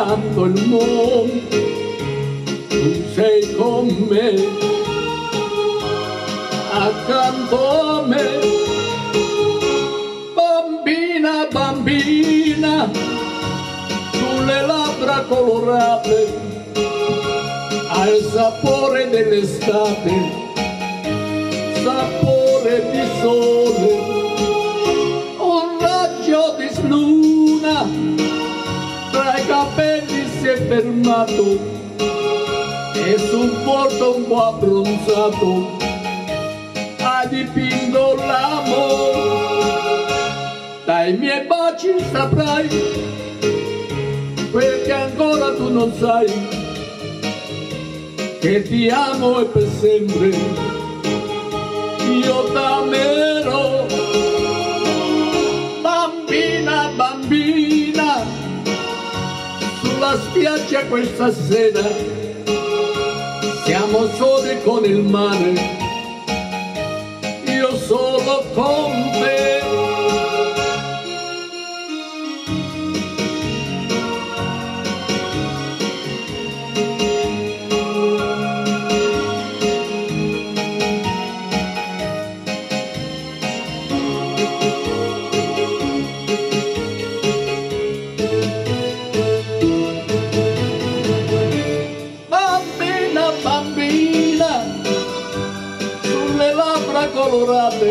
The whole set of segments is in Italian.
insegnando il mondo, tu sei con me, accanto a me. Bambina, bambina, sulle labbra colorate, hai il sapore dell'estate, sapore di sole, un raggio di luna tra i capelli si è fermato e sul volto un po' abbronzato ha dipinto l'amore. Dai miei baci saprai quel che ancora tu non sai, che ti amo e per sempre io t'amerò. Bambina, bambina, sulla spiaggia questa sera siamo soli con il mare, io solo con te. Colorate,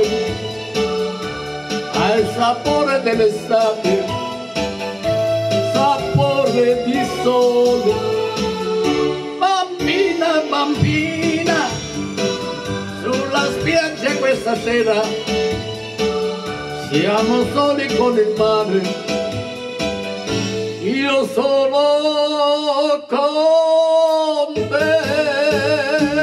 ha il sapore dell'estate, sapore di sole. Bambina, bambina, sulla spiaggia questa sera siamo soli con il mare, io solo con te.